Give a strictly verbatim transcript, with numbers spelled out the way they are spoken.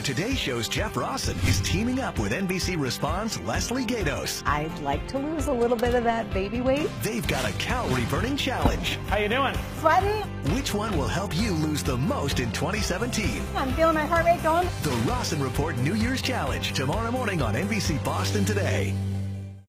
The Today Show's Jeff Rawson is teaming up with N B C Response Leslie Gatos. I'd like to lose a little bit of that baby weight. They've got a calorie burning challenge. How you doing? Sweaty. Which one will help you lose the most in twenty seventeen? I'm feeling my heart rate going. The Rawson Report New Year's Challenge tomorrow morning on N B C Boston Today.